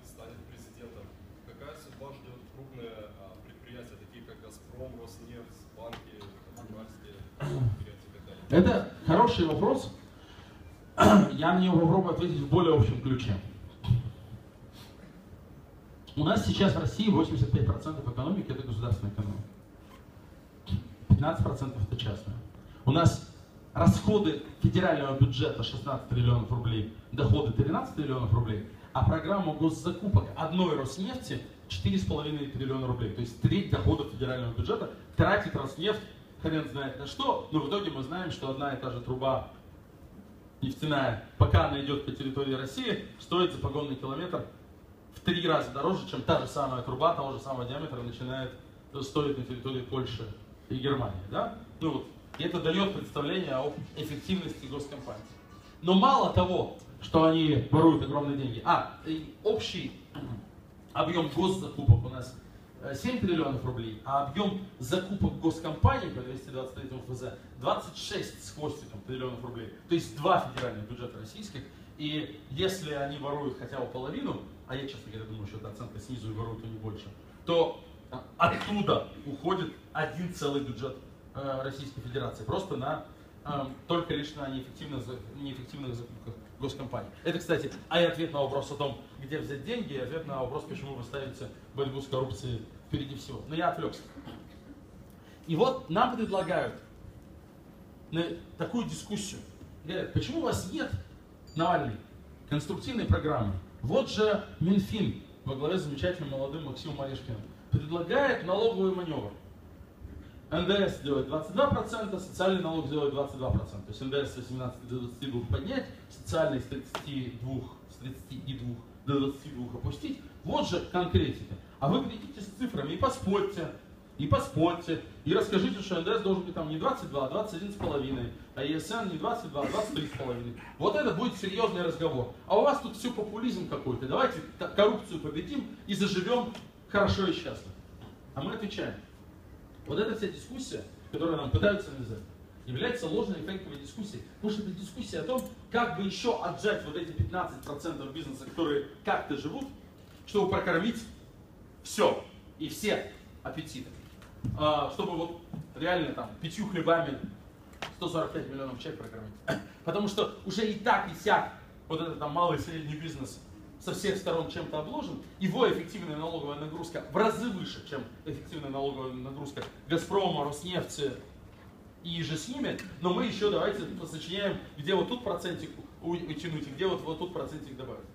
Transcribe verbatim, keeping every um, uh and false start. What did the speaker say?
станет президентом, какая судьба ждет крупные предприятия, такие как Газпром, Роснефть, банки, уральские предприятия и так далее? Это хороший вопрос. Я на него попробую ответить в более общем ключе. У нас сейчас в России восемьдесят пять процентов экономики это государственная экономика. пятнадцать процентов это частная. У нас расходы федерального бюджета шестнадцать триллионов рублей, доходы тринадцать триллионов рублей, а программа госзакупок одной Роснефти четыре с половиной триллиона рублей. То есть треть доходов федерального бюджета тратит Роснефть, хрен знает на что, но в итоге мы знаем, что одна и та же труба нефтяная, пока она идет по территории России, стоит за погонный километр в три раза дороже, чем та же самая труба того же самого диаметра начинает стоить на территории Польши и Германии. Да? Ну, вот. И это дает представление о эффективности госкомпаний. Но мало того, что они воруют огромные деньги, а общий объем госзакупок у нас семь триллионов рублей, а объем закупок госкомпаний по двести двадцать третьему эф зэ двадцать шесть с хвостиком триллионов рублей. То есть два федеральных бюджета российских. И если они воруют хотя бы половину, а я, честно говоря, думаю, что это оценка снизу и воруют они больше, то оттуда уходит один целый бюджет э, Российской Федерации. Просто на, э, только лишь на неэффективных, неэффективных закупках госкомпаний. Это, кстати, а и ответ на вопрос о том, где взять деньги, и ответ на вопрос, почему вы ставите борьбу с коррупцией впереди всего. Но я отвлекся. И вот нам предлагают на такую дискуссию. Говорят, почему у вас нет, Навальный, конструктивной программы? Вот же Минфин во главе с замечательным молодым Максимом Орешкиным предлагает налоговый маневр. эн дэ эс делает двадцать два процента, социальный налог делает двадцать два процента. То есть эн дэ эс с восемнадцати до двадцати двух поднять, социальный с тридцати двух, с тридцати двух до двадцати двух опустить. Вот же конкретика. А вы придите с цифрами и поспорьте, и поспорьте, и расскажите, что эн дэ эс должен быть там не двадцать два, а двадцать один с половиной, а и эс эн не двадцать два, а двадцать три с половиной. Вот это будет серьезный разговор. А у вас тут все популизм какой-то. Давайте коррупцию победим и заживем хорошо и счастливо. А мы отвечаем. Вот эта вся дискуссия, которую нам пытаются навязать, является ложной и фейковой дискуссией. Потому что это дискуссия о том, как бы еще отжать вот эти пятнадцать процентов бизнеса, которые как-то живут, чтобы прокормить все и все аппетиты. А, чтобы вот реально там пятью хлебами сто сорок пять миллионов человек прокормить. Потому что уже и так, и сяк вот этот там малый и средний бизнес со всех сторон чем-то обложен, его эффективная налоговая нагрузка в разы выше, чем эффективная налоговая нагрузка Газпрома, Роснефти и же с ними, но мы еще давайте сочиняем, где вот тут процентик утянуть, и где вот, вот тут процентик добавить.